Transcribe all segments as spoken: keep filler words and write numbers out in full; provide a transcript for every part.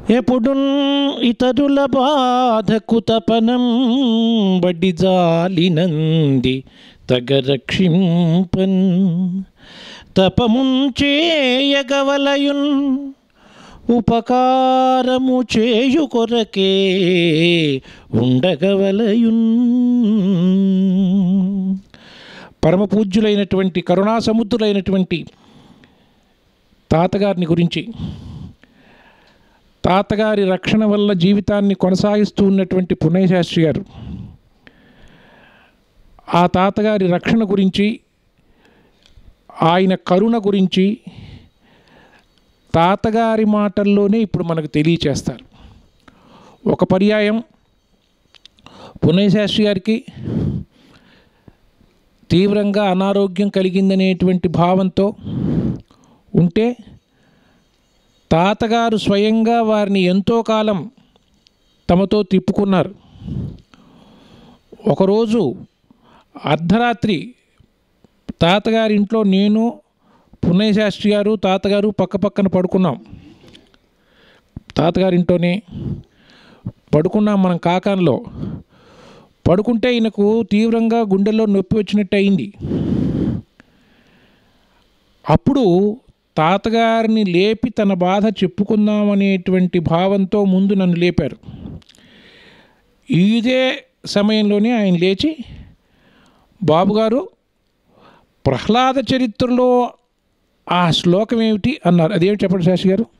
ఎప్పుడున్ ఇతరుల బాధకు తపనం బడి జాలినంది తగరక్షింపన్ తపముంచేయగవలయున్ ఉపకారము చేయు కొరకే ఉండగవలయున్. పరమపూజ్యులైనటువంటి కరుణాసముద్రులైనటువంటి తాతగారిని గురించి, తాతగారి రక్షణ వల్ల జీవితాన్ని కొనసాగిస్తూ ఉన్నటువంటి పున్నయ్య శాస్త్రి గారు, ఆ తాతగారి రక్షణ గురించి, ఆయన కరుణ గురించి తాతగారి మాటల్లోనే ఇప్పుడు మనకు తెలియచేస్తారు. ఒక పర్యాయం పున్నయ్య శాస్త్రి గారికి తీవ్రంగా అనారోగ్యం కలిగిందనేటువంటి భావంతో ఉంటే తాతగారు స్వయంగా వారిని ఎంతో కాలం తమతో తిప్పుకున్నారు. ఒకరోజు అర్ధరాత్రి తాతగారింట్లో నేను, పున్నయ్య శాస్త్రి గారు, తాతగారు పక్క పక్కన పడుకున్నాం. తాతగారింట్లోనే పడుకున్నాం మనం కాకాన్లో. పడుకుంటే ఈయనకు తీవ్రంగా గుండెల్లో నొప్పి వచ్చినట్టు అయింది. అప్పుడు తాతగారిని లేపి తన బాధ చెప్పుకుందామనేటువంటి భావంతో ముందు నన్ను లేపారు. ఇదే సమయంలోనే ఆయన లేచి, బాబుగారు ప్రహ్లాద చరిత్రలో ఆ శ్లోకం ఏమిటి అన్నారు. అదేమిటి చెప్పండి శాస్త్రి గారు.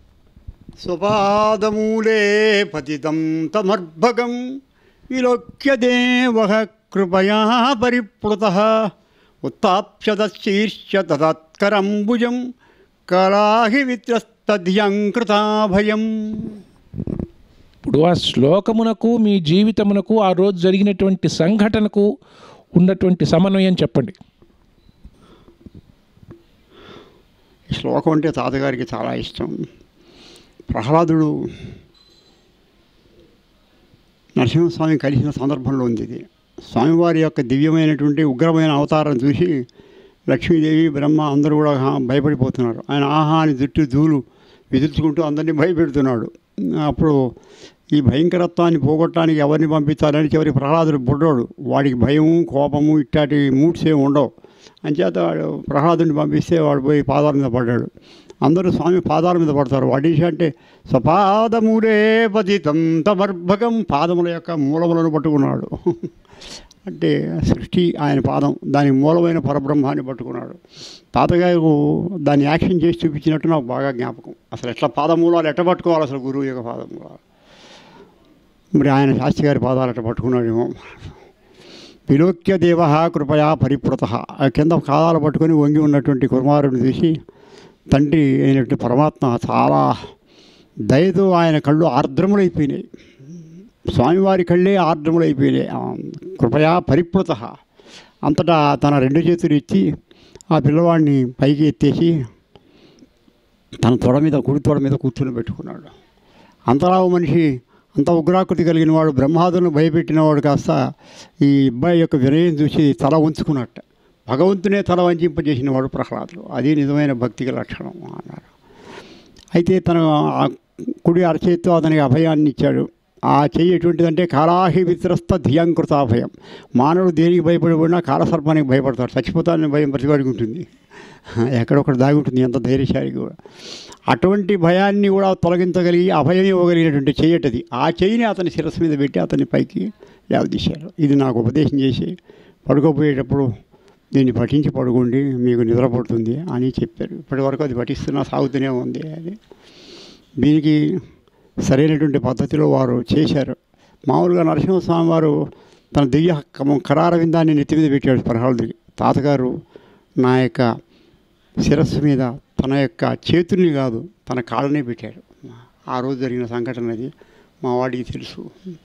స్వపాదమూలే పతితం తమర్భగం విలోక్య దేవః కృపయా పరిప్లుతః ఉత్తాప్స్యతశీర్ష్య తత్కరంబుజం కలాహి విత్రస్తధ్యంకృతాభయం. ఇప్పుడు ఆ శ్లోకమునకు మీ జీవితమునకు ఆ రోజు జరిగినటువంటి సంఘటనకు ఉన్నటువంటి సమన్వయం చెప్పండి. ఈ శ్లోకం అంటే తాతగారికి చాలా ఇష్టం. ప్రహ్లాదుడు నరసింహస్వామి కలిసిన సందర్భంలో ఉంది ఇది. స్వామివారి యొక్క దివ్యమైనటువంటి ఉగ్రమైన అవతారం చూసి లక్ష్మీదేవి, బ్రహ్మ అందరూ కూడా భయపడిపోతున్నారు. ఆయన ఆహా అని జుట్టు ధూళు విదుల్చుకుంటూ అందరినీ భయపెడుతున్నాడు. అప్పుడు ఈ భయంకరత్వాన్ని పోగొట్టడానికి ఎవరిని పంపించాలని చివరి ప్రహ్లాదుడు బుడ్డోడు, వాడికి భయము, కోపము ఇట్లాంటి మూడ్స్ ఏమి ఉండవు. అంచేత వాడు ప్రహ్లాదుని పంపిస్తే వాడు పోయి పాదాల మీద పడ్డాడు. అందరూ స్వామి పాదాల మీద పడతారు. వాడి అంటే స్వపాదమూలే పతితం తమర్భగం, పాదముల యొక్క మూలములను పట్టుకున్నాడు. అంటే సృష్టి ఆయన పాదం, దాని మూలమైన పరబ్రహ్మాన్ని పట్టుకున్నాడు. తాతగారు దాన్ని యాక్షన్ చేసి చూపించినట్టు నాకు బాగా జ్ఞాపకం. అసలు ఎట్లా పాదమూలాలు ఎట్ట పట్టుకోవాలి, అసలు గురువు యొక్క పాదమూలాలు. మరి ఆయన శాస్త్రి గారి పాదాలు ఎట్ట పట్టుకున్నాడేమో. విలోక్య దేవ కృపయా పరిప్లుత, కింద పాదాలు పట్టుకొని వంగి ఉన్నటువంటి కుమారుడిని చూసి తండ్రి అయినటువంటి పరమాత్మ చాలా దయతో ఆయన కళ్ళు ఆర్ద్రములైపోయినాయి. స్వామివారి కళ్ళే ఆర్ద్రములైపోయినాయి. కృపయా పరిప్లుత, అంతటా తన రెండు చేతులు ఇచ్చి ఆ పిల్లవాడిని పైకి ఎత్తేసి తన తొడ మీద, కుడి తొడ మీద కూర్చొని పెట్టుకున్నాడు. అంతలా మనిషి, అంత ఉగ్రాకృతి కలిగిన వాడు, బ్రహ్మాదులను భయపెట్టినవాడు కాస్త ఈ అబ్బాయి యొక్క వినయం చూసి తల ఉంచుకున్నట్ట. భగవంతునే తల వంచింపజేసిన వాడు ప్రహ్లాదుడు. అది నిజమైన భక్తికి లక్షణం అన్నారు. అయితే తన కుడి అరచేతితో అతనికి అభయాన్ని ఇచ్చాడు. ఆ చెయ్యి ఎటువంటిదంటే కాలాహి విత్రస్త ధియాంకృత అభయం. మానవుడు దేనికి భయపడిపోయినా కాలసర్పానికి భయపడతాడు. చచ్చిపోతానని భయం ప్రతివాడికి ఉంటుంది, ఎక్కడొక్కడు దాగి ఉంటుంది, ఎంత ధైర్యశాలి కూడా. అటువంటి భయాన్ని కూడా తొలగించగలిగి అభయం ఇవ్వగలిగినటువంటి చెయ్యటది. ఆ చెయ్యిని అతని శిరస్సు మీద పెట్టి అతన్ని పైకి లేవదీశారు. ఇది నాకు ఉపదేశం చేసి పడుకోపోయేటప్పుడు దీన్ని పఠించి పడుకోండి, మీకు నిద్రపడుతుంది అని చెప్పారు. ఇప్పటి వరకు అది పఠిస్తున్నా సాగుతూనే ఉంది. అది దీనికి సరైనటువంటి పద్ధతిలో వారు చేశారు. మామూలుగా నరసింహస్వామి వారు తన దివ్య కరార విందాన్ని నెత్తి మీద పెట్టాడు ప్రహ్లాదుడికి. తాతగారు నా యొక్క శిరస్సు మీద తన యొక్క చేతుల్ని కాదు, తన కాళ్ళనే పెట్టాడు. ఆ రోజు జరిగిన సంఘటన అది మా వాడికి తెలుసు.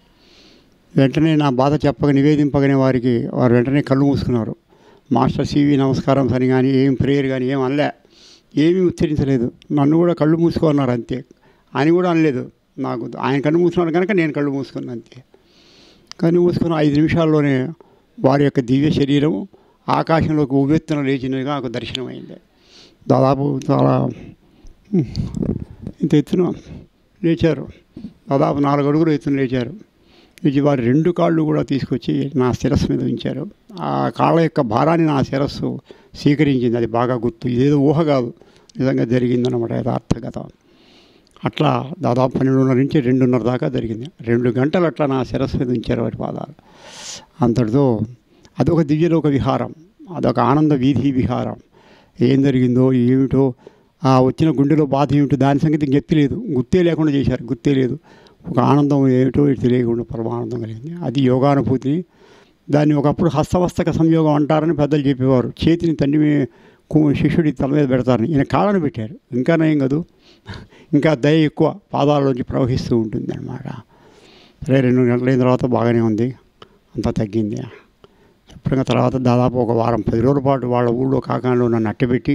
వెంటనే నా బాధ చెప్పక నివేదింపగానే వారికి వారు వెంటనే కళ్ళు మూసుకున్నారు. మాస్టర్ సివి నమస్కారం అని కానీ ఏం ప్రేయర్ కానీ ఏం అనలే, ఏమీ ఉచ్చరించలేదు. నన్ను కూడా కళ్ళు మూసుకోన్నారు అంతే. ఆయన కూడా అనలేదు. నాకు ఆయన కళ్ళు మూసుకున్నాడు కనుక నేను కళ్ళు మూసుకున్నాను అంతే. కళ్ళు మూసుకున్న ఐదు నిమిషాల్లోనే వారి యొక్క దివ్య శరీరం ఆకాశంలోకి ఉవ్వెత్తున లేచినగా నాకు దర్శనమైంది. దాదాపు చాలా ఇంత ఎత్తున లేచారు. దాదాపు నాలుగు అడుగులు ఎత్తున లేచారు. లేచి వారి రెండు కాళ్ళు కూడా తీసుకొచ్చి నా శిరస్సు మీద ఉంచారు. ఆ కాళ్ళ యొక్క భారాన్ని నా శిరస్సు స్వీకరించింది. అది బాగా గుర్తు. ఇదేదో ఊహ కాదు, నిజంగా జరిగిందన్నమాట, యథార్థగత. అట్లా దాదాపు పన్నెండున్నర నుంచి రెండున్నర దాకా జరిగింది. రెండు గంటలు అట్లా నా శిరస్సు మీద ఉంచారు వారి పాదాలు. అంతటితో అదొక దివ్యలోక విహారం, అదొక ఆనంద వీధి విహారం. ఏం జరిగిందో ఏమిటో, ఆ వచ్చిన గుండెలో బాధ ఏమిటో దాని సంగతి గుర్తే లేదు, గుర్తే లేకుండా చేశారు. గుర్తే లేదు. ఒక ఆనందం ఏమిటో తెలియకుండా పరమానందం కలిగింది. అది యోగానుభూతిని. దాన్ని ఒకప్పుడు హస్తవస్తక సంయోగం అంటారని పెద్దలు చెప్పేవారు. చేతిని తండ్రి శిష్యుడి తల మీద పెడతారని, ఈయన కాళ్ళను పెట్టారు. ఇంకా నయం కాదు, ఇంకా దయ ఎక్కువ పాదాల్లోంచి ప్రవహిస్తూ ఉంటుంది అన్నమాట. సరే, రెండు గంటలైన తర్వాత బాగానే ఉంది, అంతా తగ్గింది. ఎప్పుడైనా తర్వాత దాదాపు ఒక వారం పది రోజుల పాటు వాళ్ళ ఊళ్ళో కాకాలో నన్ను అట్టబెట్టి,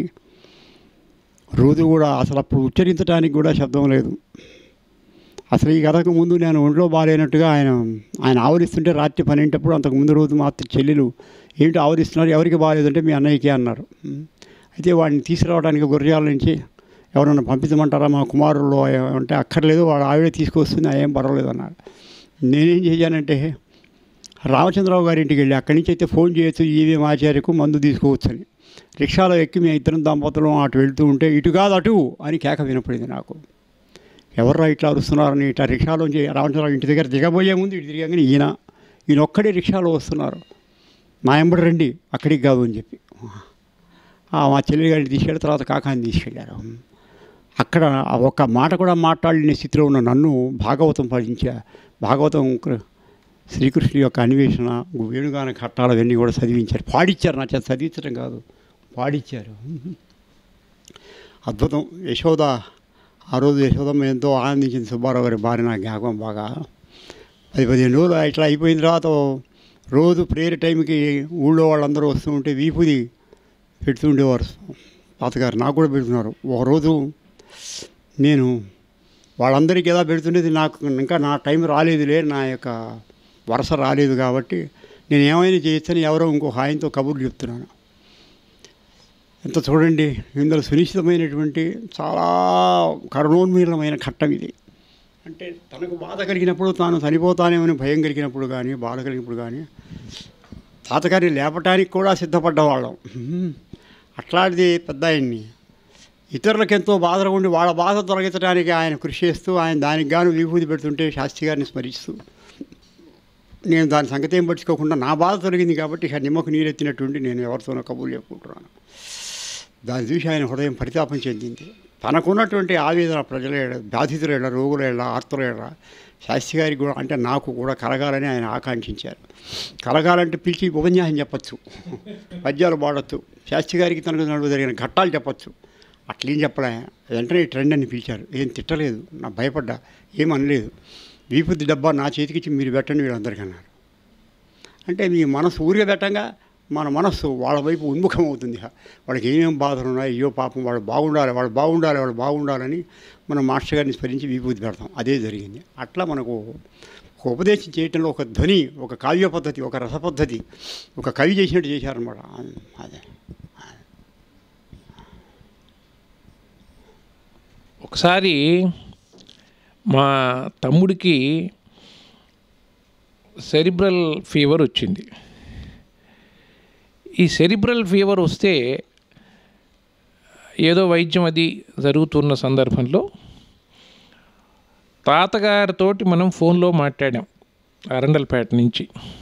రోజు కూడా అసలు అప్పుడు ఉచ్చరించడానికి కూడా శబ్దం లేదు. అసలు ఈ కథకు ముందు నేను ఒంట్లో బాగాలేనట్టుగా ఆయన ఆయన ఆవరిస్తుంటే రాత్రి పన్నెంటప్పుడు, అంతకుముందు రోజు మాత్రం చెల్లెలు ఏంటో ఆవరిస్తున్నారు, ఎవరికి బాగాలేదంటే మీ అన్నయ్యకే అన్నారు. అయితే వాడిని తీసుకురావడానికి గుర్రాల నుంచి ఎవరన్నా పంపించమంటారా మా కుమారుల్లో అంటే, అక్కర్లేదు, వాడు ఆవిడే తీసుకొస్తుంది, ఏం పర్వాలేదు అన్నారు. నేనేం చేశానంటే రామచంద్రరావు గారి ఇంటికి వెళ్ళి అక్కడి నుంచి అయితే ఫోన్ చేయొచ్చు, ఈవీఎం ఆచార్యకు మందు తీసుకోవచ్చు అని. రిక్షాలో ఎక్కి మేము ఇద్దరం దంపతులు అటు వెళ్తూ ఉంటే, ఇటు కాదు అటు అని కేక వినపడింది నాకు. ఎవర్రా ఇట్లా అరుస్తున్నారని ఇట్లా రిక్షాలోంచి రామచంద్రరావు ఇంటి దగ్గర దిగబోయే ముందు ఇటు తిరిగానే ఈయన ఈయన ఒక్కడే రిక్షాలో వస్తున్నారు. మా ఎంబడి రండి, అక్కడికి కాదు అని చెప్పి మా చెల్లి గారిని తీసుకెళ్ళి తర్వాత కాకాని తీసుకెళ్ళారు. అక్కడ ఒక మాట కూడా మాట్లాడలేని స్థితిలో ఉన్న నన్ను భాగవతం పఠించా. భాగవతం శ్రీకృష్ణుడి యొక్క అన్వేషణ, వేణుగాన ఘట్టాలు అవన్నీ కూడా చదివించారు, పాడిచ్చారు. నా చేత చదివించడం కాదు, పాడిచ్చారు. అద్భుతం. యశోద ఆ రోజు యశోదమ్మ ఎంతో ఆనందించింది. సుబ్బారావు గారి భార్య నా జ్ఞాపకం బాగా. పది పదిహేను రోజులు ఇట్లా అయిపోయిన తర్వాత రోజు ప్రేయర్ టైంకి ఊళ్ళో వాళ్ళందరూ వస్తూ ఉంటే వీపుది పెడుతూ ఉండేవారు తాతగారు, నాకు కూడా పెడుతున్నారు. ఒకరోజు నేను వాళ్ళందరికీ ఎలా పెడుతుండేది, నాకు ఇంకా నా టైం రాలేదులే, నా యొక్క వరుస రాలేదు కాబట్టి నేను ఏమైనా చేయొచ్చని ఎవరో ఇంకో హాయంతో కబుర్లు చెప్తున్నాను. ఎంత చూడండి, ఇందులో సునిశ్చితమైనటువంటి చాలా కరుణోన్మీలమైన ఘట్టం ఇది. అంటే తనకు బాధ కలిగినప్పుడు, తాను చనిపోతానేమని భయం కలిగినప్పుడు కానీ, బాధ కలిగినప్పుడు కానీ తాతగారిని లేపటానికి కూడా సిద్ధపడ్డవాళ్ళం. అట్లాంటిది పెద్ద ఆయన్ని ఇతరులకు ఎంతో బాధగా ఉండి వాళ్ళ బాధ తొలగించడానికి ఆయన కృషి చేస్తూ, ఆయన దానికి గాను విభూతి పెడుతుంటే శాస్త్రి గారిని స్మరిస్తూ, నేను దాని సంగతి ఏం పట్టించుకోకుండా నా బాధ తొలగింది కాబట్టి ఇక నిమ్మకు నీరెత్తినట్టుండి నేను ఎవరితోనో కబుర్లు చెప్పుకుంటున్నాను. దాన్ని చూసి ఆయన హృదయం పరితాపం చెందింది. తనకున్నటువంటి ఆవేదన ప్రజల ఏడ, బాధితుల ఏడ, రోగుల ఏడ, ఆర్తుల ఏడ శాస్త్రి గారికి కూడా, అంటే నాకు కూడా కలగాలని ఆయన ఆకాంక్షించారు. కలగాలంటే పిలిచి ఉపన్యాసం చెప్పచ్చు, పద్యాలు పాడచ్చు, శాస్త్రి గారికి తనకు నడువు జరిగిన ఘట్టాలు చెప్పచ్చు. అట్లేం చెప్పలే, వెంటనే ట్రెండ్ అని పిలిచారు. ఏం తిట్టలేదు, నా భయపడ్డా, ఏమనలేదు. వీపుది డబ్బా నా చేతికిచ్చి మీరు పెట్టండి వీళ్ళందరికీ అన్నారు. అంటే మీ మనసు ఊరిగా పెట్టంగా మన మనస్సు వాళ్ళ వైపు ఉన్ముఖం అవుతుంది. వాళ్ళకి ఏమేమి బాధలు ఉన్నాయి, అయ్యో పాపం వాళ్ళు బాగుండాలి, వాళ్ళు బాగుండాలి, వాళ్ళు బాగుండాలని మనం మాస్టర్ గారిని స్మరించి విభూతి పెడతాం. అదే జరిగింది. అట్లా మనకు ఒక ఉపదేశం చేయటంలో ఒక ధ్వని, ఒక కావ్య పద్ధతి, ఒక రస పద్ధతి, ఒక కవి చేసినట్టు చేశారన్నమాట. అదే ఒకసారి మా తమ్ముడికి సెరిబ్రల్ ఫీవర్ వచ్చింది. ఈ సెరిబ్రల్ ఫీవర్ వస్తే ఏదో వైద్యం అది జరుగుతున్న సందర్భంలో తాతగారితోటి మనం ఫోన్లో మాట్లాడాం అరండల్పేట నుంచి.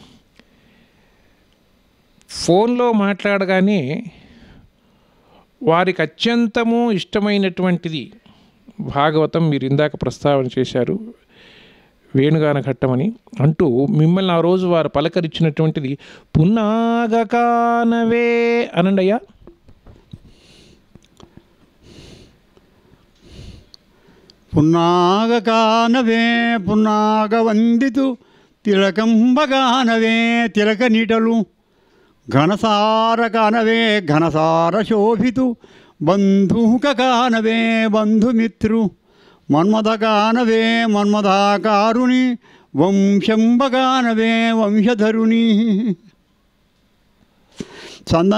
ఫోన్లో మాట్లాడగానే వారికి అత్యంతము ఇష్టమైనటువంటిది భాగవతం, మీరు ఇందాక ప్రస్తావన చేశారు వేణుగాన ఘట్టమని అంటూ, మిమ్మల్ని ఆ రోజు వారు పలకరించినటువంటిది పున్నాగకానవే అనండి అయ్యా. పున్నాగకానవే పున్నాగవందితు తిలకంబగానవే తిలక నీటలు ఘనసార కానవే ఘనసార శోభితు బంధుక కానవే బంధుమిత్రు మన్మథగానవే మన్మథాకారుని వంశంబగానవే వంశధరుని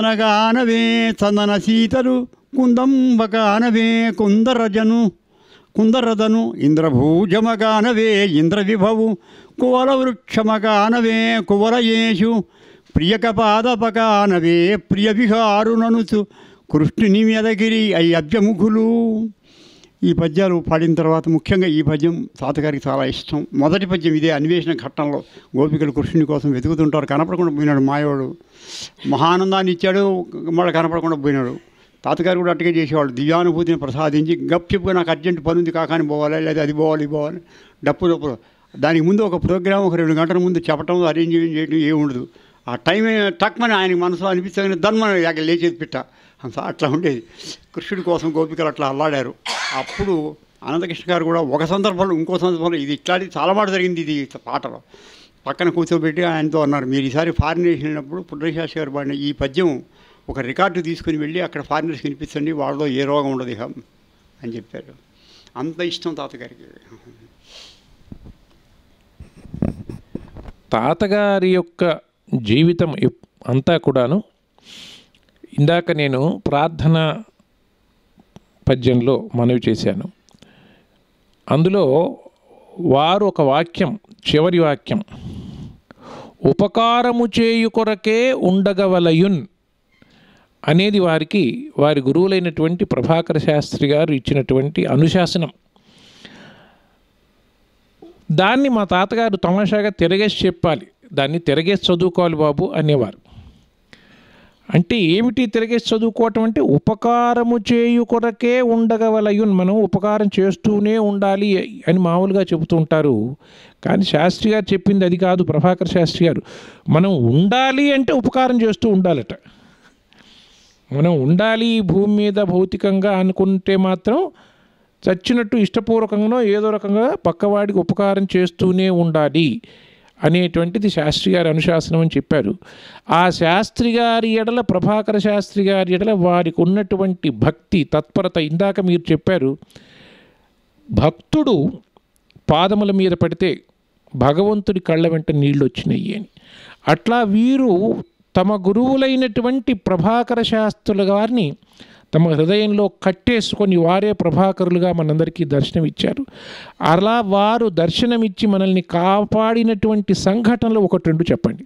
చందనగానవే చందన సీతలు కుందంబగానవే కుందరజను కుందరదను ఇంద్రభూజమగానవే ఇంద్ర విభవు కువల వృక్షమగానవే కువలయేషు ప్రియకపాదపగానవే ప్రియ విహారుననుచు కృష్ణుని మెదగిరి అయి అభ్యముఖులు. ఈ పద్యాలు పాడిన తర్వాత ముఖ్యంగా ఈ పద్యం తాతగారికి చాలా ఇష్టం. మొదటి పద్యం ఇదే. అన్వేషణ ఘట్టంలో గోపికలు కృష్ణుని కోసం వెతుకుతుంటారు, కనపడకుండా పోయినాడు మాయవాడు, మహానందాన్ని ఇచ్చాడు, మళ్ళీ కనపడకుండా పోయినాడు. తాతగారు కూడా అట్టుగా చేసేవాళ్ళు, దివ్యానుభూతిని ప్రసాదించి గప్ చెప్పుగా నాకు అర్జెంట్ పని ఉంది కాకాని పోవాలి, లేదా అది పోవాలి ఇది పోవాలి, డప్పు డప్పు దానికి ముందు ఒక ప్రోగ్రామ్ ఒక రెండు గంటల ముందు చెప్పడం అరేంజ్ చేయడం ఏమి ఉండదు. ఆ టైం టక్మని ఆయనకి మనసులో అనిపిస్తే దన్మని అక్కడ లేచేది పిట్ట అట్లా ఉండేది. కృష్ణుడి కోసం గోపికలు అట్లా అల్లాడారు. అప్పుడు అనంతకృష్ణ గారు కూడా ఒక సందర్భంలో ఇంకో సందర్భంలో ఇది ఇట్లాంటిది చాలా మాట జరిగింది. ఇది పాటలో పక్కన కూర్చోబెట్టి ఆయనతో అన్నారు, మీరు ఈసారి ఫారినర్స్ వెళ్ళినప్పుడు పుట్రశాస్త్రి గారు పాడిన ఈ పద్యం ఒక రికార్డు తీసుకుని వెళ్ళి అక్కడ ఫారినర్స్ వినిపించండి, వాళ్ళలో ఏ రోగం ఉండదు ఇక అని చెప్పారు. అంత ఇష్టం తాతగారికి. తాతగారి యొక్క జీవితం అంతా కూడాను ఇందాక నేను ప్రార్థన పద్యంలో మనవి చేశాను. అందులో వారు ఒక వాక్యం, చివరి వాక్యం, ఉపకారము చేయు కొరకే ఉండగవలయున్ అనేది వారికి వారి గురువులైనటువంటి ప్రభాకర శాస్త్రి గారు ఇచ్చినటువంటి అనుశాసనం. దాన్ని మా తాతగారు తమాషాగా తిరగేసి చెప్పాలి, దాన్ని తిరగేసి చదువుకోవాలి బాబు అనేవారు. అంటే ఏమిటి తిరగేసి చదువుకోవటం అంటే ఉపకారము చేయు కొరకే ఉండగవలయున్, మనం ఉపకారం చేస్తూనే ఉండాలి అని మామూలుగా చెబుతూ ఉంటారు. కానీ శాస్త్రి గారు చెప్పింది అది కాదు. ప్రభాకర్ శాస్త్రి గారు మనం ఉండాలి అంటే ఉపకారం చేస్తూ ఉండాలట. మనం ఉండాలి భూమి మీద భౌతికంగా అనుకుంటే మాత్రం చచ్చినట్టు ఇష్టపూర్వకంగా ఏదో రకంగా పక్కవాడికి ఉపకారం చేస్తూనే ఉండాలి అనేటువంటిది శాస్త్రి గారి అనుశాసనం అని చెప్పారు. ఆ శాస్త్రి గారి ఎడల, ప్రభాకర శాస్త్రి గారి ఎడల వారికి ఉన్నటువంటి భక్తి తత్పరత ఇందాక మీరు చెప్పారు. భక్తుడు పాదముల మీద పడితే భగవంతుడి కళ్ళ వెంట నీళ్ళు వచ్చినాయి అని. అట్లా వీరు తమ గురువులైనటువంటి ప్రభాకర శాస్త్రుల గారిని తమ హృదయంలో కట్టేసుకొని వారే ప్రభాకరులుగా మనందరికీ దర్శనమిచ్చారు. అలా వారు దర్శనమిచ్చి మనల్ని కాపాడినటువంటి సంఘటనలు ఒకటి రెండు చెప్పండి.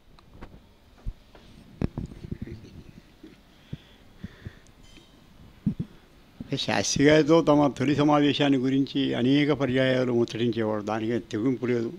శాస్త్రి గారితో తమ తొలి సమావేశాన్ని గురించి అనేక పర్యాయాలు ముచ్చటించేవాడు. దానికి తెగింపు లేదు.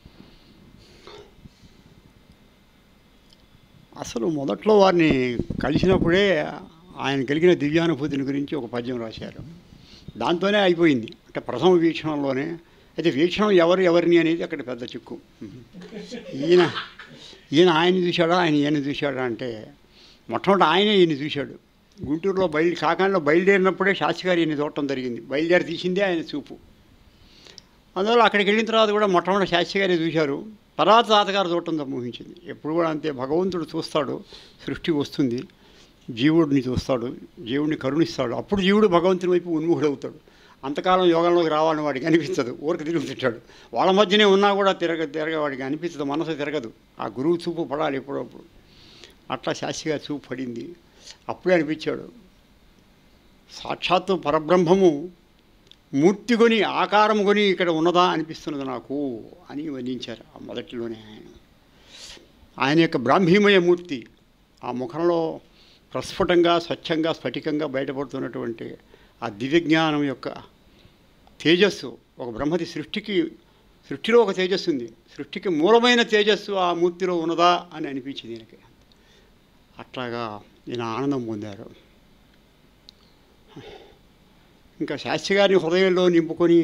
అసలు మొదట్లో వారిని కలిసినప్పుడే ఆయన కలిగిన దివ్యానుభూతిని గురించి ఒక పద్యం రాశారు. దాంతోనే అయిపోయింది. అంటే ప్రథమ వీక్షణంలోనే. అయితే వీక్షణం ఎవరు ఎవరిని అనేది అక్కడ పెద్ద చిక్కు. ఈయన ఈయన ఆయన చూశాడా, ఆయన ఈయన చూశాడా అంటే మొట్టమొదటి ఆయనే ఈయన చూశాడు. గుంటూరులో బయలు కాకాండలో బయలుదేరినప్పుడే శాస్త్రి గారు ఈయన చూడటం జరిగింది. బయలుదేరి తీసిందే ఆయన చూపు. అందువల్ల అక్కడికి వెళ్ళిన తర్వాత కూడా మొట్టమొదటి శాస్త్రి గారే చూశారు. తర్వాత తాతగారు చూడటం సంభవించింది. ఎప్పుడు కూడా అంతే. భగవంతుడు చూస్తాడు, సృష్టి వస్తుంది, జీవుడిని చూస్తాడు, జీవుడిని కరుణిస్తాడు. అప్పుడు జీవుడు భగవంతుని వైపు ఉన్ముఖుడవుతాడు. అంతకాలం యోగంలోకి రావాలని వాడికి అనిపించదు, ఊరికి తిరుగుతుంటాడు. వాళ్ళ మధ్యనే ఉన్నా కూడా తిరగ తిరగ వాడికి అనిపించదు, మనసు తిరగదు. ఆ గురువు చూపు పడాలి ఎప్పుడప్పుడు. అట్లా శాస్త్రిగా చూపు పడింది. అప్పుడే అనిపించాడు సాక్షాత్తు పరబ్రహ్మము మూర్తి కొని ఆకారం కొని ఇక్కడ ఉన్నదా అనిపిస్తున్నది నాకు అని వర్ణించారు ఆ మొదటిలోనే. ఆయన ఆయన యొక్క బ్రాహ్మీమయ మూర్తి ఆ ముఖంలో ప్రస్ఫుటంగా స్వచ్ఛంగా స్ఫటికంగా బయటపడుతున్నటువంటి ఆ దివ్యజ్ఞానం యొక్క తేజస్సు, ఒక బ్రహ్మది సృష్టికి సృష్టిలో ఒక తేజస్సు ఉంది, సృష్టికి మూలమైన తేజస్సు ఆ మూర్తిలో ఉన్నదా అని అనిపించింది ఈయనకి. అట్లాగా ఈయన ఆనందం పొందారు. ఇంకా శాస్త్రి గారిని హృదయంలో నింపుకొని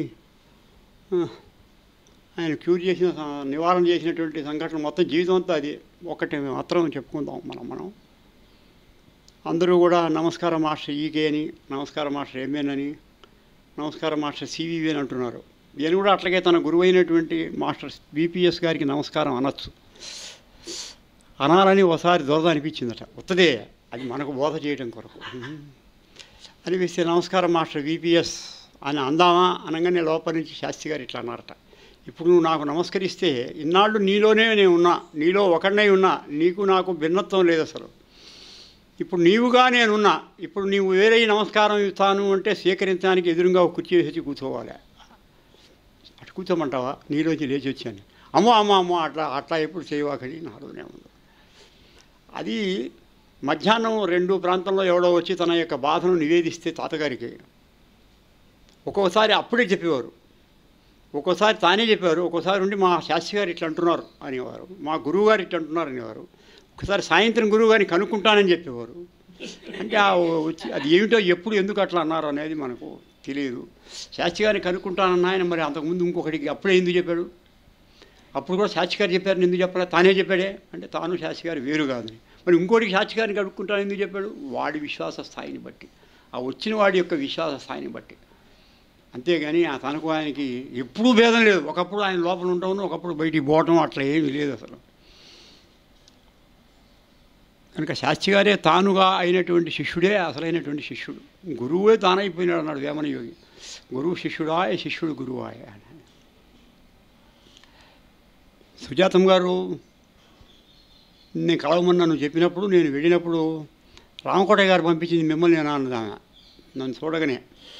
ఆయన క్యూర్ చేసిన నివారణ చేసినటువంటి సంఘటన మొత్తం జీవితం అంతా అది ఒకటి మాత్రం చెప్పుకుందాం మనం మనం అందరూ కూడా నమస్కారం మాస్టర్ ఈకే అని, నమస్కారం మాస్టర్ ఎంఎన్ అని, నమస్కారం మాస్టర్ సివివి అని అంటున్నారు. ఈయన కూడా అట్లాగే తన గురువైనటువంటి మాస్టర్ బీపీఎస్ గారికి నమస్కారం అనొచ్చు. అనాలని ఒకసారి దొరద అనిపించిందట. ఉత్తదే అది మనకు బోధ చేయడం కొరకు అనిపిస్తే నమస్కారం మాస్టర్ బీపీఎస్ అని అందామా అనగానే లోపల నుంచి శాస్త్రి గారు ఇట్లా అన్నారట, ఇప్పుడు నువ్వు నాకు నమస్కరిస్తే ఇన్నాళ్ళు నీలోనే నేను ఉన్నా, నీలో ఒకడినై ఉన్నా, నీకు నాకు భిన్నత్వం లేదు అసలు. ఇప్పుడు నీవుగా నేనున్నా, ఇప్పుడు నీవు వేరే నమస్కారం ఇస్తాను అంటే స్వీకరించడానికి ఎదురుగా ఒక కుర్చీ వేసి కూర్చోవాలి. అటు కూర్చోమంటావా? నీలోంచి లేచి వచ్చాను, అమ్మో అమ్మో అమ్మో అట్లా అట్లా ఎప్పుడు చేయవాకని నాలోనే ఉంది. అది మధ్యాహ్నం రెండు ప్రాంతంలో ఎవడో వచ్చి తన యొక్క బాధను నివేదిస్తే తాతగారికి ఒక్కోసారి అప్పుడే చెప్పేవారు, ఒక్కోసారి తానే చెప్పేవారు, ఒక్కోసారి ఉండి మా శాస్త్రి గారు ఇట్లా అంటున్నారు అనేవారు, మా గురువు గారు ఇట్లా అంటున్నారు అనేవారు. ఒకసారి సాయంత్రం గురువు గారిని కనుక్కుంటానని చెప్పేవారు. అంటే ఆ వచ్చి అది ఏమిటో ఎప్పుడు ఎందుకు అట్లా అన్నారు అనేది మనకు తెలియదు. శాస్త్రి గారిని కనుక్కుంటానన్న ఆయన మరి అంతకుముందు ఇంకొకటికి అప్పుడే ఎందుకు చెప్పాడు? అప్పుడు కూడా శాస్త్రి గారు చెప్పారు, ఎందుకు చెప్పాలి? తానే చెప్పాడే అంటే తాను శాస్త్రి గారు వేరు కాదని. మరి ఇంకోటికి శాస్త్రి గారిని కనుక్కుంటాను ఎందుకు చెప్పాడు? వాడి విశ్వాస స్థాయిని బట్టి, ఆ వచ్చిన వాడి యొక్క విశ్వాస స్థాయిని బట్టి. అంతేగాని ఆ తనకు ఆయనకి ఎప్పుడూ భేదం లేదు. ఒకప్పుడు ఆయన లోపల ఉంటాము, ఒకప్పుడు బయటికి పోవటం అట్లా ఏమీ లేదు అసలు. కనుక శాస్త్రి గారే తానుగా అయినటువంటి శిష్యుడే అసలైనటువంటి శిష్యుడు. గురువే తానైపోయినాడు అన్నాడు వేమన యోగి. గురువు శిష్యుడాయ, శిష్యుడు గురువాయ అని. సుజాతం గారు నేను కలవమన్నా నువ్వు చెప్పినప్పుడు నేను వెళ్ళినప్పుడు రామకోటయ్య గారు పంపించింది మిమ్మల్ని నేను అన్నదామె నన్ను చూడగానే.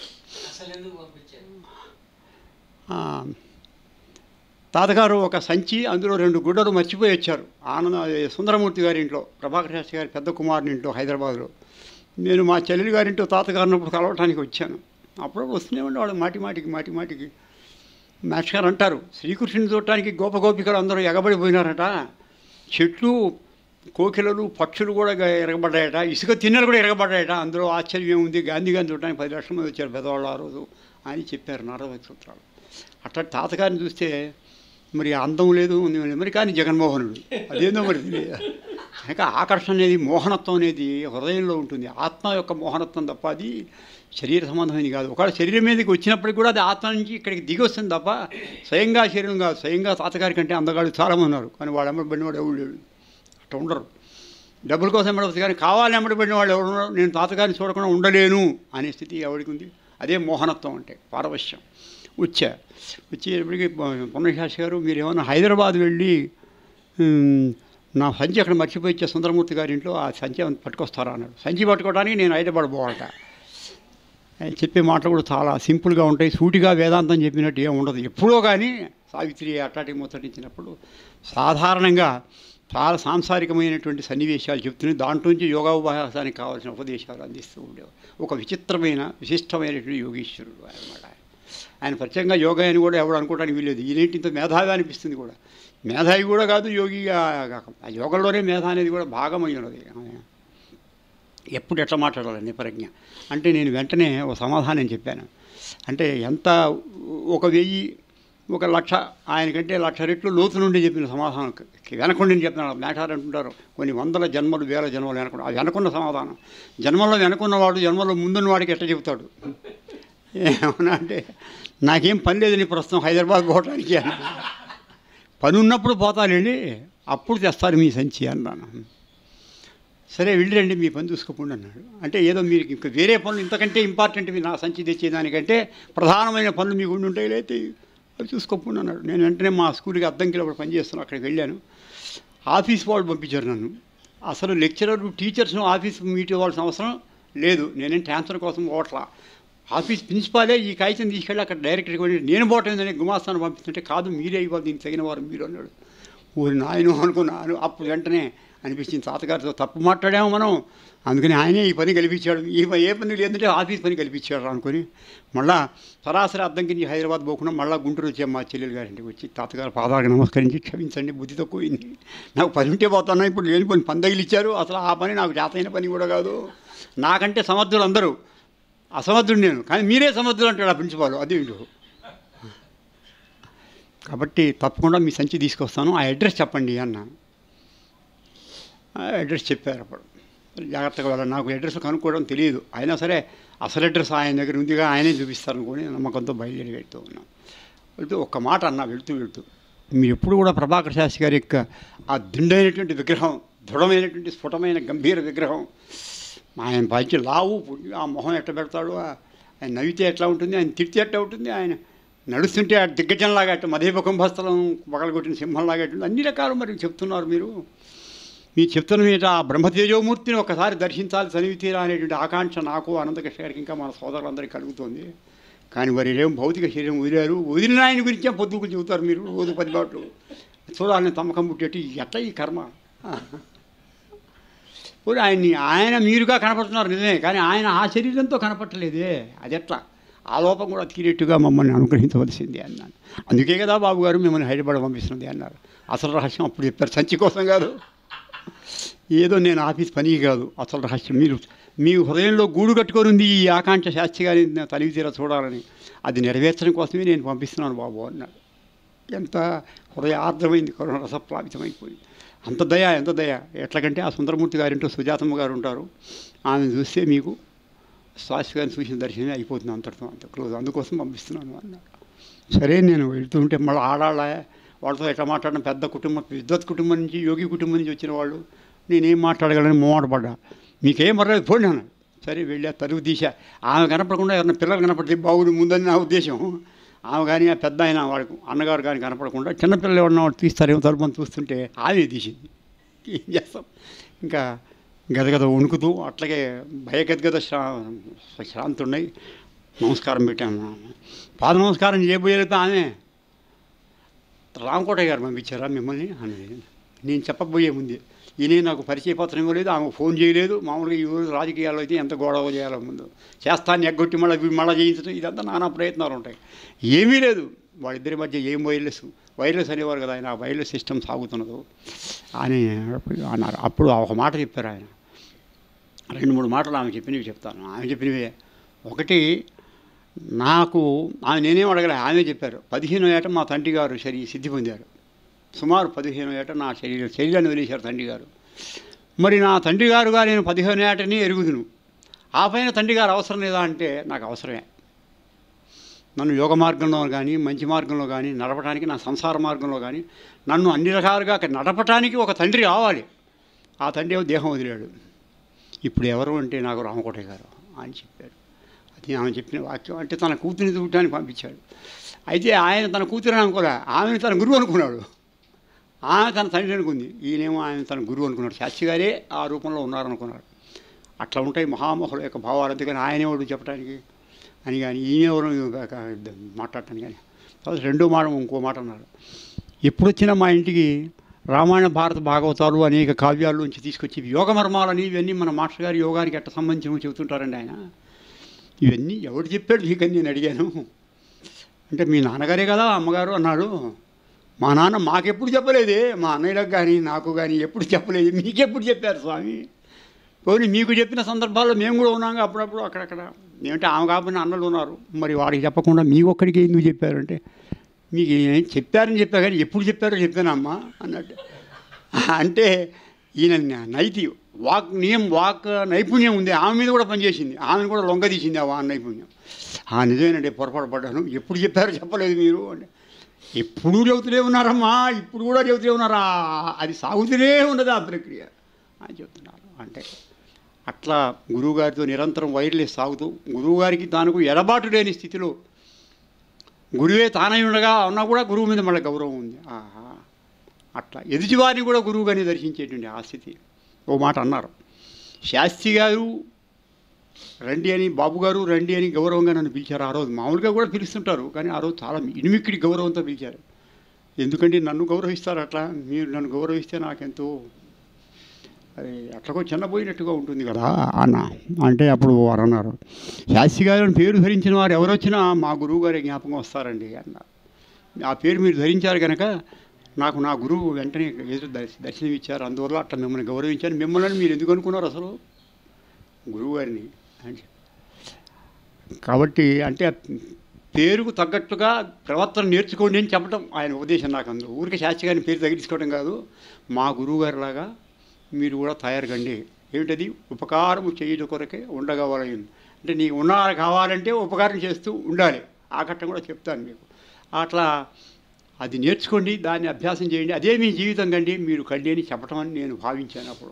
తాతగారు ఒక సంచి, అందులో రెండు గుడ్డలు మర్చిపోయి వచ్చారు. ఆనంద సుందరమూర్తి గారి ఇంట్లో, ప్రభాకర్ శాస్త్రి గారి పెద్ద కుమారుని ఇంట్లో హైదరాబాద్లో. నేను మా చెల్లెలి గారింటో తాతగారినప్పుడు కలవటానికి వచ్చాను. అప్పుడప్పుడు వస్తూనే ఉండేవాళ్ళు మాటి మాటికి మాటి మాటికి. మాస్టర్ గారు అంటారు, శ్రీకృష్ణుని చూడటానికి గోప గోపికలు అందరూ ఎగబడిపోయినారట, చెట్లు కోకిలలు పక్షులు కూడా ఎరగబడ్డాయట, ఇసుక తిన్నెలు కూడా ఎరగబడ్డాయట. అందులో ఆశ్చర్యం ఉంది, గాంధీ గారిని చూడటానికి పది లక్షల మంది వచ్చారు పెద్దవాళ్ళు ఆ రోజు అని చెప్పారు నారద సూత్రాలు. అట్లా తాతగారిని చూస్తే మరి అందం లేదు మరి, కానీ జగన్మోహనుడు అదేందో మరి తెలియదు. ఇంకా ఆకర్షణ అనేది, మోహనత్వం అనేది హృదయంలో ఉంటుంది. ఆత్మ యొక్క మోహనత్వం తప్ప అది శరీర సంబంధమైనది కాదు. ఒకవేళ శరీరం మీదకి వచ్చినప్పటికి కూడా అది ఆత్మ నుంచి ఇక్కడికి దిగి వస్తుంది తప్ప స్వయంగా శరీరం కాదు. స్వయంగా తాతగారి కంటే అందగాళ్ళు చాలామంది ఉన్నారు, కానీ వాడు ఎమ్మడిపడిన వాడు ఎవరు లేడు. అట్లా ఉండరు. డబ్బుల కోసం ఎమ్మడవచ్చు, కానీ కావాలని ఎమ్మడిపడిన వాళ్ళు ఎవరు ఉన్నారు? నేను తాతగారిని చూడకుండా ఉండలేను అనే స్థితి ఎవరికి ఉంది? అదే మోహనత్వం అంటే, పారవశ్యం. వచ్చా వచ్చేటప్పటికి పొన్నశాస్త్రి గారు, మీరు ఏమన్నా హైదరాబాద్ వెళ్ళి నా సంచి అక్కడ మర్చిపోయి ఇచ్చే సుందరమూర్తి గారి ఇంట్లో ఆ సంచి పట్టుకొస్తారా అన్నాడు. సంచి పట్టుకోవడానికి నేను హైదరాబాద్ పోవాలట. చెప్పే మాటలు కూడా చాలా సింపుల్గా ఉంటాయి, సూటిగా వేదాంతం చెప్పినట్టు ఏమి ఉండదు. ఎప్పుడో కానీ సావిత్రి అట్లాంటి ముచ్చటించినప్పుడు సాధారణంగా చాలా సాంసారికమైనటువంటి సన్నివేశాలు చెప్తున్నాయి. దాంట్లో నుంచి యోగాభ్యాసానికి కావాల్సిన ఉపదేశాలు అందిస్తూ ఉండేవారు. ఒక విచిత్రమైన విశిష్టమైనటువంటి యోగీశ్వరుడు అన్నమాట. ఆయన ప్రత్యేకంగా యోగా అని కూడా ఎవరు అనుకోవడానికి వీలేదు. ఈయనేంటి ఇంత మేధావి అనిపిస్తుంది కూడా. మేధావి కూడా కాదు, యోగిగా ఆ యోగంలోనే మేధ అనేది కూడా భాగమై ఉన్నది. ఎప్పుడు ఎట్లా మాట్లాడాలి నిపరజ్ఞ అంటే నేను వెంటనే ఒక సమాధానం చెప్పాను. అంటే ఎంత ఒక వెయ్యి ఒక లక్ష ఆయనకంటే లక్ష రెట్లు లోతు నుండి చెప్పిన సమాధానం వెనకుండి చెప్తున్నాను. మేటారు అంటుంటారు కొన్ని వందల జన్మలు వేల జన్మలు వెనకుండా, అది వెనకున్న సమాధానం. జన్మల్లో వెనకున్నవాడు జన్మలో ముందున్న వాడికి ఎట్లా చెబుతాడు? ఏమన్నా అంటే నాకేం పని లేదని ప్రస్తుతం హైదరాబాద్ పోవటానికి, పని ఉన్నప్పుడు పోతానండి, అప్పుడు తెస్తారు మీ సంచి అన్నాను. సరే వెళ్ళిరండి, మీ పని చూసుకోకుండా అన్నాడు. అంటే ఏదో మీరు ఇంకా వేరే పనులు ఇంతకంటే ఇంపార్టెంట్వి నా సంచి తెచ్చేదానికంటే ప్రధానమైన పనులు మీకు ఉండి ఉంటాయి, అయితే అవి చూసుకోకుండా అన్నాడు. నేను వెంటనే మా స్కూల్కి అద్దంకిలో ఒకటి పనిచేస్తున్నాను, అక్కడికి వెళ్ళాను. ఆఫీస్ వాళ్ళు పంపించారు నన్ను. అసలు లెక్చరర్ టీచర్స్ను ఆఫీస్ మీట్ అవ్వాల్సిన అవసరం లేదు, నేనేం ట్రాన్స్ఫర్ కోసం పోవట్లా. ఆఫీస్ ప్రిన్సిపాలే ఈ కాగితం తీసుకెళ్ళి అక్కడ డైరెక్టర్కి వెళ్ళి నేను పోవటం గుమాస్తాను పంపిస్తుంటే, కాదు మీరే ఇవ్వాలి, దీనికి తగిన వారు మీరు అన్నాడు. ఊరి నాయను అనుకున్నాను. అప్పుడు వెంటనే అనిపించింది తాతగారితో తప్పు మాట్లాడాము మనం, అందుకని ఆయనే ఈ పని కల్పించాడు. ఈ ఏ పని లేదంటే ఆఫీస్ పని కల్పించాడు అనుకుని మళ్ళా సరాసరి అద్దంకి హైదరాబాద్ పోకుండా మళ్ళీ గుంటూరు వచ్చాం మా చెల్లెలు గారింటికి. వచ్చి తాతగారు పాదాలకు నమస్కరించి, క్షమించండి బుద్ధి తక్కువైంది, నాకు పని ఉంటే పోతున్నా, ఇప్పుడు లేని పని పని తగిలిచ్చారు, అసలు ఆ పని నాకు చేతైన పని కూడా కాదు, నాకంటే సమర్థులు అందరూ, అసమర్థుడు నేను, కానీ మీరే సమర్థులు అంటాడు ఆ ప్రిన్సిపాల్. అది కాబట్టి తప్పకుండా మీ సంచి తీసుకొస్తాను, ఆ అడ్రస్ చెప్పండి అన్నాను. అడ్రస్ చెప్పారు. అప్పుడు జాగ్రత్తగా వెళ్ళాలి, నాకు అడ్రస్ కనుక్కోవడం తెలియదు, అయినా సరే అసలు అడ్రస్ ఆయన దగ్గర ఉందిగా, ఆయనే చూపిస్తారు అనుకోని నమ్మకంతో బయలుదేరి వెళ్తూ ఉన్నాం. వెళ్తూ ఒక్క మాట అన్నా వెళ్తూ వెళ్తూ, మీరు ఎప్పుడు కూడా ప్రభాకర్ శాస్త్రి గారి యొక్క ఆ దిండైనటువంటి విగ్రహం, దృఢమైనటువంటి స్ఫుటమైన గంభీర విగ్రహం, ఆయన పైకి లావు ఆ మొహం ఎట్లా పెడతాడు, ఆయన నవ్వితే ఎట్లా ఉంటుంది, ఆయన తిడితే ఎట్లా ఉంటుంది, ఆయన నడుస్తుంటే ఆ దిగ్గజంలాగా అట్లా మధేప కుంభస్థలం పగలగొట్టిన సింహంలాగా ఉంటుంది, అన్ని రకాలు మరి చెప్తున్నారు మీరు. మీరు చెప్తున్న మీద ఆ బ్రహ్మతేజోమూర్తిని ఒకసారి దర్శించాలి సన్నిధి తీరా అనేటువంటి ఆకాంక్ష నాకు అనంతకృష్ణ గారికి ఇంకా మన సోదరులందరికీ కలుగుతుంది. కానీ మరి ఏం భౌతిక శరీరం వదిలారు, వదిలిన ఆయన గురించే పొద్దుకు చెబుతారు మీరు రోజు పది బాట్లు. చూడాలని తమ్మకం పుట్టేటి ఎట్లా ఈ కర్మ. ఇప్పుడు ఆయన్ని ఆయన మీరుగా కనపడుతున్నారు నిజమే, కానీ ఆయన ఆ శరీరంతో కనపట్టలేదే, అది ఎట్లా? ఆ లోపం కూడా తీరేట్టుగా మమ్మల్ని అనుగ్రహించవలసింది అన్నాను. అందుకే కదా బాబు గారు మిమ్మల్ని హైదరాబాద్ పంపిస్తున్నది అన్నారు. అసలు రహస్యం అప్పుడు చెప్పారు, సంచి కోసం కాదు, ఏదో నేను ఆఫీస్ పని కాదు. అసలు రహస్యం మీరు మీ హృదయంలో గూడు కట్టుకొని ఉంది ఈ ఆకాంక్ష శాస్త్రి గారి తనివి తీరా చూడాలని, అది నెరవేర్చడం కోసమే నేను పంపిస్తున్నాను బాబు అన్నాడు. ఎంత హృదయ ఆర్ద్రమైంది, కరుణ రసప్లావితమైపోయింది. అంత దయ, ఎంత దయ. ఎట్లకంటే ఆ సుందరమూర్తి గారింటో సుజాతమ్మ గారు ఉంటారు, ఆమెను చూస్తే మీకు శాస్త్రి గారిని చూసిన దర్శనమే అయిపోతుంది, అంతటితో అంత క్లోజ్, అందుకోసం పంపిస్తున్నాను అన్నాడు. సరే నేను వెళ్తుంటే మళ్ళీ ఆడాళ్ళ వాళ్ళతో ఎట్లా మాట్లాడిన, పెద్ద కుటుంబం, విద్వత్ కుటుంబం నుంచి యోగి కుటుంబం నుంచి వచ్చిన వాళ్ళు, నేనేం మాట్లాడగలని మోమాట పడ్డా. మీకేం పర్లేదు పోండి అన్నాడు. సరే వెళ్ళా, తలుపు తీసా. ఆమె కనపడకుండా ఎవరైనా పిల్లలు కనపడితే బాగుడు ముందని నా ఉద్దేశం. ఆమె కానీ ఆ పెద్ద అయినా వాడికి అన్నగారు కానీ కనపడకుండా చిన్నపిల్లలు ఎవరన్నా వాడు తీస్తారేమో తలుపుని చూస్తుంటే ఆమె తీసింది. ఏం చేస్తాం, ఇంకా గదగద వణుకుతూ అట్లాగే భయగద్గద శ్రా శ్రాంతి ఉన్నాయి. నమస్కారం పెట్టాను, పాద నమస్కారం చేయబోయేది ఆమె. రామకోటయ్య గారు పంపించారా మిమ్మల్ని అనేది నేను చెప్పబోయే ముందే. ఈయన నాకు పరిచయ పత్రం ఇవ్వలేదు, ఆమె ఫోన్ చేయలేదు. మామూలుగా ఈ రోజు రాజకీయాల్లో అయితే ఎంత గొడవ చేయాలో ముందు చేస్తాను, ఎగ్గొట్టి మళ్ళీ మళ్ళీ చేయించడం, ఇదంతా నానా ప్రయత్నాలు ఉంటాయి. ఏమీ లేదు వాళ్ళిద్దరి మధ్య. ఏం వైర్లెస్ వైర్లెస్ అనేవారు కదా ఆయన, వైర్లెస్ సిస్టమ్ సాగుతున్నదో అని అన్నారు. అప్పుడు ఒక మాట చెప్పారు ఆయన, రెండు మూడు మాటలు ఆమె చెప్పినవి చెప్తాను. ఆమె చెప్పినవే ఒకటి, నాకు ఆమె నేనేం అడగలే, ఆమె చెప్పారు. పదిహేనో ఏట మా తండ్రి గారు శరీర సిద్ధి పొందారు. సుమారు పదిహేను ఏట నా శరీరం శరీరాన్ని వదిలేశారు తండ్రి గారు. మరి నా తండ్రి గారుగా నేను పదిహేను ఏటని ఎరుగుదును, ఆ పైన తండ్రి గారు అవసరం లేదా అంటే నాకు అవసరమే. నన్ను యోగ మార్గంలో కానీ మంచి మార్గంలో కానీ నడపడానికి, నా సంసార మార్గంలో కానీ నన్ను అన్ని రకాలుగా నడపడానికి ఒక తండ్రి కావాలి. ఆ తండ్రి ఏమో దేహం వదిలాడు. ఇప్పుడు ఎవరు అంటే నాకు రామకోటయ్య గారు అని చెప్పారు. అది ఆమె చెప్పిన వాక్యం. అంటే తన కూతురిని చూడటానికి పంపించాడు. అయితే ఆయన తన కూతురిని అనుకోలే, ఆమెను తన గురువు అనుకున్నాడు. ఆమె తన తండ్రి అనుకుంది, ఈయనేమో ఆయన తన గురువు అనుకున్నాడు. శాస్త్రి గారే ఆ రూపంలో ఉన్నారనుకున్నాడు. అట్లా ఉంటాయి మహామహుల యొక్క భావాలు. అందుకని ఆయనేవాడు చెప్పడానికి అని కానీ ఈయనెవరు మాట్లాడటానికి కానీ. తర్వాత రెండో మాట ఇంకో మాట అన్నాడు, ఎప్పుడొచ్చినా మా ఇంటికి రామాయణ భారత భాగవతాలు అనేక కావ్యాల నుంచి తీసుకొచ్చి యోగ మర్మాలని ఇవన్నీ మన మాస్టర్ గారి యోగానికి ఎట్ట సంబంధించిన చెబుతుంటారండి ఆయన. ఇవన్నీ ఎవరు చెప్పాడు మీకని నేను అడిగాను. అంటే మీ నాన్నగారే కదా అమ్మగారు అన్నాడు. మా నాన్న మాకెప్పుడు చెప్పలేదే, మా అన్నయ్యలకు కానీ నాకు కానీ ఎప్పుడు చెప్పలేదు. మీకెప్పుడు చెప్పారు స్వామి? పోనీ మీకు చెప్పిన సందర్భాల్లో మేము కూడా ఉన్నాం అప్పుడప్పుడు అక్కడక్కడ. ఏమంటే ఆమె కాకపోయినా అన్నలు ఉన్నారు, మరి వాడికి చెప్పకుండా మీ ఒక్కడికి ఎందుకు చెప్పారంటే, మీకు ఏం చెప్పారని చెప్పా కానీ ఎప్పుడు చెప్పారో చెప్పానమ్మా అన్నట్టు. అంటే ఈయన నైతి వాక్ నియం వాక్ నైపుణ్యం ఉంది, ఆమె మీద కూడా పనిచేసింది, ఆమెను కూడా లొంగదీసింది ఆ వాక్ నైపుణ్యం. ఆ నిజమేనంటే పొరపాటు పడ్డాను, ఎప్పుడు చెప్పారో చెప్పలేదు మీరు అంటే. ఎప్పుడూ చెబుతూనే ఉన్నారమ్మా, ఇప్పుడు కూడా చెబుతూనే ఉన్నారా, అది సాగుతూనే ఉన్నది ఆ ప్రక్రియ అని చెప్తున్నారు. అంటే అట్లా గురువుగారితో నిరంతరం వైర్లెస్ సాగుతూ, గురువుగారికి తానుకు ఎడబాటు లేని స్థితిలో, గురువే తానై ఉండగా ఉన్నా కూడా గురువు మీద మళ్ళీ గౌరవం ఉంది. ఆహా, అట్లా ఎదుటివారిని కూడా గురువుగానే దర్శించేటువంటి ఆ స్థితి. ఓ మాట అన్నారు, శాస్త్రి గారు రండి అని, బాబు గారు రండి అని గౌరవంగా నన్ను పిలిచారు. ఆ రోజు మామూలుగా కూడా పిలుస్తుంటారు, కానీ ఆ రోజు చాలా ఇనిమిక్కిడి గౌరవంతో పిలిచారు. ఎందుకంటే నన్ను గౌరవిస్తారు అట్లా, మీరు నన్ను గౌరవిస్తే నాకెంతో అది అట్లకో చిన్నపోయినట్టుగా ఉంటుంది కదా అన్న. అంటే అప్పుడు వారు అన్నారు, శాస్త్రి గారు పేరు ధరించిన వారు ఎవరు వచ్చినా మా గురువు గారి జ్ఞాపకం వస్తారండి అన్నారు. ఆ పేరు మీరు ధరించారు కనుక నాకు నా గురువు వెంటనే ఎదురు దర్శనం ఇచ్చారు, అందువల్ల అట్లా మిమ్మల్ని గౌరవించాను. మిమ్మల్ని మీరు ఎందుకు అనుకున్నారు అసలు గురువు గారిని అని. కాబట్టి అంటే పేరుకు తగ్గట్టుగా ప్రవర్తన నేర్చుకోండి అని చెప్పడం ఆయన ఉపదేశం నాకు. అందులో ఊరికే శాస్త్రి గారిని పేరు తగిలించుకోవడం కాదు, మా గురువు గారిలాగా మీరు కూడా తయారు కండి. ఏమిటది, ఉపకారము చేయడం కొరకే ఉండగవాలి. అంటే నీకు ఉన్నారు కావాలంటే ఉపకారం చేస్తూ ఉండాలి. ఆ ఘట్టం కూడా చెప్తాను మీకు. అట్లా అది నేర్చుకోండి, దాన్ని అభ్యాసం చేయండి, అదే మీ జీవితం కండి, మీరు కండి అని చెప్పటం అని నేను భావించాను అప్పుడు.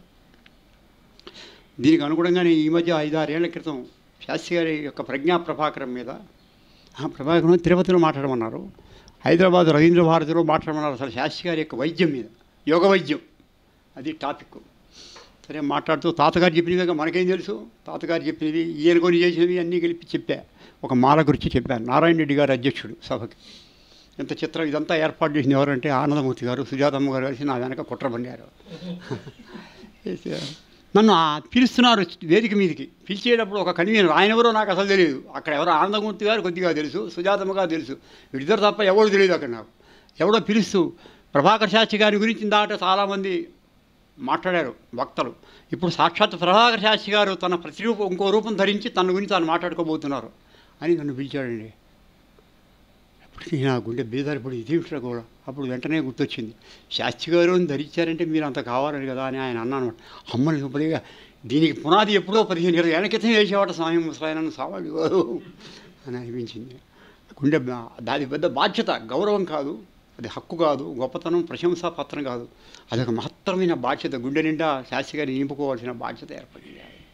దీనికి అనుగుణంగానే ఈ మధ్య ఐదారేళ్ల క్రితం శాస్త్రి గారి యొక్క ప్రజ్ఞా ప్రభాకరం మీద, ప్రభాకరం తిరుపతిలో మాట్లాడమన్నారు, హైదరాబాద్ రవీంద్ర భారతిలో మాట్లాడమన్నారు. అసలు శాస్త్రి గారి యొక్క వైద్యం మీద, యోగ వైద్యం అది టాపిక్. సరే మాట్లాడుతూ తాతగారు చెప్పినవి మనకేం తెలుసు, తాతగారు చెప్పినవి ఈయన కొని చేసినవి అన్నీ కలిపి చెప్పా. ఒక మాల గురించి చెప్పాను. నారాయణ రెడ్డి గారు అధ్యక్షుడు సభకి. ఎంత చిత్రం, ఇదంతా ఏర్పాటు చేసింది ఎవరంటే ఆనందమూర్తి గారు, సుజాతమ్మ గారు కలిసి నా వెనక కుట్ర పన్నారు. నన్ను పిలుస్తున్నారు వేదిక మీదకి. పిలిచేటప్పుడు ఒక కన్వీనర్, ఆయన ఎవరో నాకు అసలు తెలియదు. అక్కడ ఎవరో ఆనందమూర్తి గారు కొద్దిగా తెలుసు, సుజాతమ్మ గారు తెలుసు, వీళ్ళిద్దరు తప్ప ఎవరు తెలియదు అక్కడ నాకు. ఎవడో పిలుస్తూ ప్రభాకర్ శాస్త్రి గారి గురించి ఇందాక చాలామంది మాట్లాడారు వక్తలు. ఇప్పుడు సాక్షాత్ ప్రభాకర్ శాస్త్రి గారు తన ప్రతిరూపం ఇంకో రూపం ధరించి తన గురించి తాను మాట్లాడుకోబోతున్నారు అని నన్ను పిలిచాడండి. అప్పటికి నా గుండె బేదారిపడి ఇదేమిట్రా కూడా. అప్పుడు వెంటనే గుర్తొచ్చింది, శాస్త్రి గారు అని ధరించారంటే మీరు అంత కావాలని కదా అని ఆయన అన్నాను. అమ్మని శుభ్రంగా దీనికి పునాది ఎప్పుడో పదిహేను ఇరవై ఏళ్ళ క్రితం వేసేవాట స్వామి ముసలాయనను సావాళ్ళు కాదు అని అనిపించింది. గుండె దాని పెద్ద బాధ్యత, గౌరవం కాదు, అది హక్కు కాదు, గొప్పతనం, ప్రశంసా పత్రం కాదు, అదొక మహత్తరమైన బాధ్యత. గుండె నిండా శాస్త్రి గారిని నింపుకోవాల్సిన బాధ్యత ఏర్పడింది.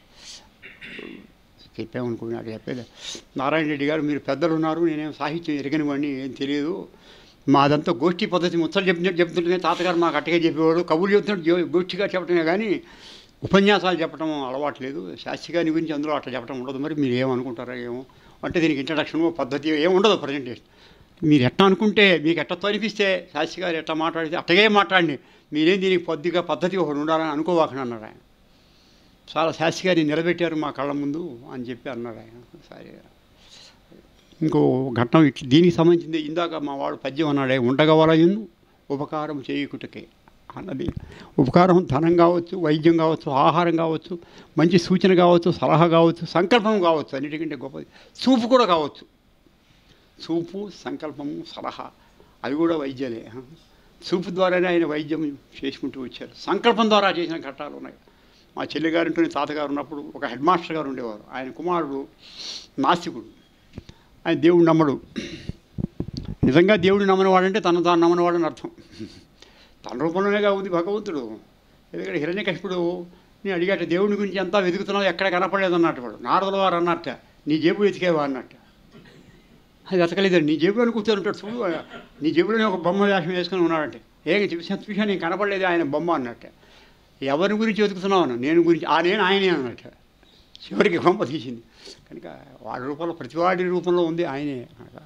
చెప్పామనుకున్నాడు చెప్పేది. నారాయణ రెడ్డి గారు మీరు పెద్దలు ఉన్నారు, నేనేం సాహిత్యం ఎరగని వాడిని, ఏం తెలియదు, మాదంతా గోష్ఠీ పద్ధతి, ముచ్చలు చెప్పినట్టు చెప్తుంటే తాతగారు మాకు అట్టగే చెప్పేవాడు, కబుర్లు చెప్తున్నట్టు గోష్ఠిగా చెప్పడమే కానీ ఉపన్యాసాలు చెప్పడం అలవాట్లేదు, శాస్త్రి గారి గురించి అందులో అట్లా చెప్పడం ఉండదు, మరి మీరు ఏమనుకుంటారో ఏమో అంటే దీనికి ఇంట్రడక్షన్ పద్ధతి ఏమి ఉండదు, ప్రజెంటేషన్ మీరు ఎట్లా అనుకుంటే మీకు ఎట్లా అనిపిస్తే శాస్త్రి గారు ఎట్లా మాట్లాడితే అట్టగే మాట్లాడండి, మీరేం దీనికి పద్ధతిగా పద్ధతి ఒకటి ఉండాలని అనుకోవాకని అన్నారు ఆయన. చాలా శాస్త్రి గారిని నిలబెట్టారు మా కళ్ళ ముందు అని చెప్పి అన్నాడు ఆయన. సరే ఇంకో ఘట్టం ఇట్లా దీనికి సంబంధించింది. ఇందాక మా వాడు పద్యం అన్నాడే, ఉండగవలయును ఉపకారం చేయుకుటకే అన్నది. ఉపకారం ధనం కావచ్చు, వైద్యం కావచ్చు, ఆహారం కావచ్చు, మంచి సూచన కావచ్చు, సలహా కావచ్చు, సంకల్పం కావచ్చు, అన్నిటికంటే గొప్పది చూపు కూడా కావచ్చు. చూపు, సంకల్పము, సలహా అవి కూడా వైద్యాలే. చూపు ద్వారానే ఆయన వైద్యం చేసుకుంటూ వచ్చారు. సంకల్పం ద్వారా చేసిన ఘట్టాలు ఉన్నాయి. మా చెల్లిగారింటోని తాతగారు ఉన్నప్పుడు ఒక హెడ్ మాస్టర్ గారు ఉండేవారు. ఆయన కుమారుడు నాస్తికుడు, ఆయన దేవుడు నమ్మడు. నిజంగా దేవుడు నమ్మనివాడంటే తను తాను నమ్మనివాడని అర్థం. తన రూపంలోనేగా ఉంది భగవంతుడు. ఎందుకంటే హిరణ్యకశిపుడు నేను అడిగాట దేవుడి గురించి అంతా వెతుకుతున్నావు, ఎక్కడ కనపడలేదు అన్నట్టు వాడు. నారదుల వారు అన్నట్ట, నీ జేబు వెతికేవా అన్నట్ట. అది వెతకలేదండి, నీ జేబులో కూర్చొని ఉంటాడు చూడు, నీ జేబులోనే ఒక బొమ్మ వేషం వేసుకొని ఉన్నాడంటే, ఏం చూసా చూసా నేను కనపడలేదు ఆయన బొమ్మ అన్నట్ట. ఎవరి గురించి వెతుకుతున్నావు అన్న, నేను గురించి ఆ నేను ఆయనే అన్నట్ట. చివరికి బొమ్మ తీసింది కనుక వాడి రూపంలో ప్రతివాడి రూపంలో ఉంది ఆయనే.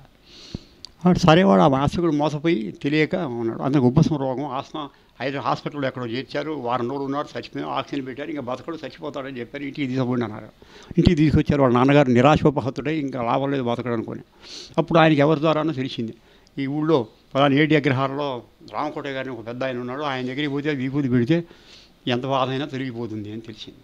వాడు సరే వాడు ఆ మానసికుడు మోసపోయి తెలియక ఉన్నాడు. అందుకు ఉబ్బసం రోగం, ఆస్మా, ఐదు హాస్పిటల్లో ఎక్కడో చేర్చారు, వారం రోజులు ఉన్నారు, చచ్చిపోయి ఆక్సిజన్ పెట్టారు, ఇంకా బతకడు చచ్చిపోతాడని చెప్పారు. ఇంటికి తీసుకుపోండి అన్నారు. ఇంటికి తీసుకొచ్చారు. వాళ్ళ నాన్నగారు నిరాశోపహతుడై ఇంకా లాభం లేదు బతకడు అనుకోని. అప్పుడు ఆయనకి ఎవరి ద్వారానో తెలిసింది, ఈ ఊళ్ళో పలానా ఏడి అగ్రహారంలో రామకోట గారిని ఒక పెద్ద ఆయన ఉన్నాడు, ఆయన దగ్గరికి పోతే విభూతి పెడితే ఎంత బాధ అయినా తొలగిపోతుంది అని తెలిసింది.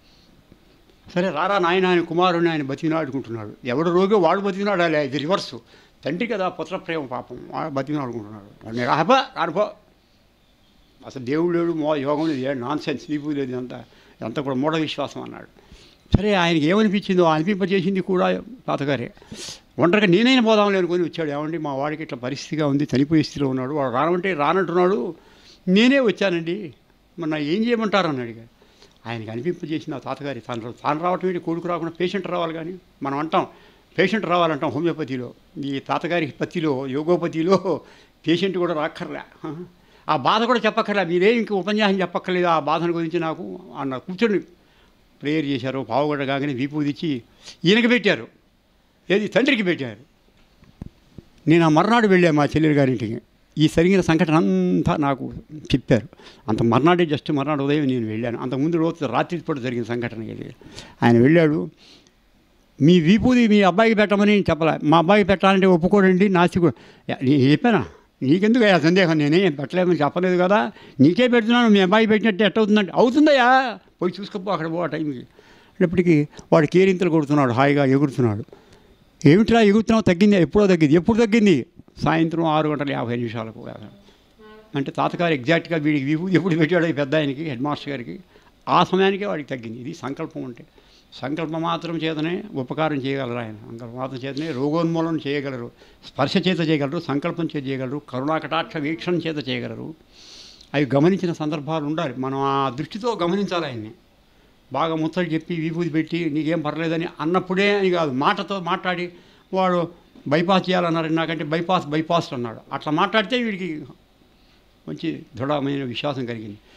సరే రారా నాయన ఆయన కుమారుని ఆయన బతికినాడుకుంటున్నాడు. ఎవడు రోగో వాడు బతికినాడు, అలా ఇది రివర్సు. తండ్రి కదా పుత్ర ప్రేమ పాపం, వాడు బతికినాడుకుంటున్నాడు. వాడిని రాపా రానుపో, అసలు దేవుడు లేడు, మో యోగం లేదు, ఏ నాన్ సెన్స్, విభూతి లేదు, ఇదంతా ఇదంతా కూడా మూఢ విశ్వాసం అన్నాడు. సరే ఆయనకి ఏమనిపించిందో అనిపింపజేసింది కూడా తాతగారే. ఒంటరిగా నేనైనా పోదాం అనుకొని వచ్చాడు. ఏమండి మా వాడికి ఇట్లా పరిస్థితిగా ఉంది, చనిపోయే స్థితిలో ఉన్నాడు, వాడు రానంటే రానంటున్నాడు, నేనే వచ్చానండి, మరి నా ఏం చేయమంటారు అని అడిగాడు. ఆయనకి అనిపింపజేసింది ఆ తాతగారి. తాను తాను రావటం ఏంటి, కొడుకు రాకుండా పేషెంట్ రావాలి. కానీ మనం అంటాం పేషెంట్ రావాలంటాం హోమియోపతిలో, ఈ తాతగారి పతిలో యోగోపతిలో పేషెంట్ కూడా రాక్కర్లే, ఆ బాధ కూడా చెప్పక్కర్లే, మీరే ఇంక ఉపన్యాసం చెప్పక్కర్లేదు ఆ బాధను గురించి నాకు అన్న. కూర్చొని ప్రేయర్ చేశారు. పావుగడ్డ కాగానే వీపూదిచ్చి ఈయనకి పెట్టారు, ఏది తండ్రికి పెట్టారు. నేను ఆ మర్నాడు వెళ్ళాను మా చెల్లెలు గారింటికి. ఈ జరిగిన సంఘటన అంతా నాకు చెప్పారు. అంత మర్నాడే జస్ట్ మర్నాడు ఉదయం నేను వెళ్ళాను. అంతకుముందు రోజు రాత్రి పూట జరిగిన సంఘటన ఇది. ఆయన వెళ్ళాడు, మీ వీపూది మీ అబ్బాయికి పెట్టమని చెప్పలే, మా అబ్బాయికి పెట్టాలంటే ఒప్పుకోడండి నాస్తికుడు. నేను చెప్పానా, నీకెందుకు ఆ సందేహం, నేనేం పెట్టలేమని చెప్పలేదు కదా, నీకే పెడుతున్నాను, మీ అబ్బాయి పెట్టినట్టు ఎట్ట అవుతుందంటే, అవుతుందయ్యా పోయి చూసుకోపో అక్కడ పో ఆ టైంకి. అప్పటికి వాడు కేరింతలు కొడుతున్నాడు, హాయిగా ఎగురుతున్నాడు. ఏమిట్రా ఎగురుతున్నావు, తగ్గింది, ఎప్పుడో తగ్గింది, ఎప్పుడు తగ్గింది, సాయంత్రం ఆరు గంటల యాభై నిమిషాలకు. అంటే తాతగారు ఎగ్జాక్ట్గా వీడికి విభూతి ఎప్పుడు పెట్టాడు ఈ పెద్ద ఆయనకి, హెడ్ మాస్టర్ గారికి, ఆ సమయానికే వాడికి తగ్గింది. ఇది సంకల్పం అంటే. సంకల్పం మాత్రం చేతనే ఉపకారం చేయగలరు ఆయన, సంకల్పం మాత్రం చేతనే రోగోన్మూలన చేయగలరు, స్పర్శ చేత చేయగలరు, సంకల్పం చేత చేయగలరు, కరుణాకటాక్ష వీక్షణ చేత చేయగలరు. అవి గమనించిన సందర్భాలు ఉండాలి. మనం ఆ దృష్టితో గమనించాలి ఆయన్ని. బాగా ముచ్చట చెప్పి విభూతి పెట్టి నీకేం పర్లేదని అన్నప్పుడే అని కాదు, మాటతో మాట్లాడి వాడు బైపాస్ చేయాలన్నారు, నాకంటే బైపాస్ బైపాస్ అన్నాడు. అట్లా మాట్లాడితే వీడికి మంచి దృఢమైన విశ్వాసం కలిగింది.